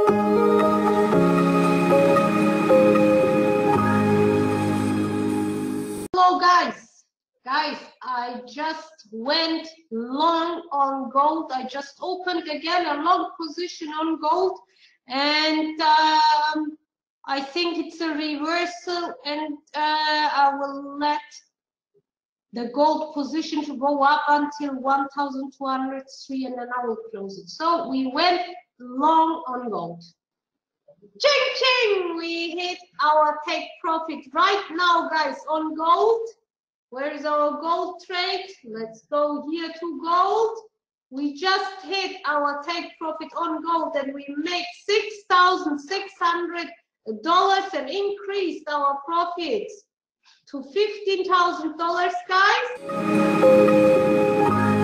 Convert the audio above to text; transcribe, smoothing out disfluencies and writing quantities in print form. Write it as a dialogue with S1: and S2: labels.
S1: Hello guys, I just went long on gold. I just opened again a long position on gold, and I think it's a reversal, and I will let the gold position to go up until 1,203, and then I will close it. So we went long on gold. Ching ching, we hit our take profit right now, guys, on gold. Where is our gold trade? Let's go here to gold. We just hit our take profit on gold, and we make $6,600 and increased our profits to $15,000, guys.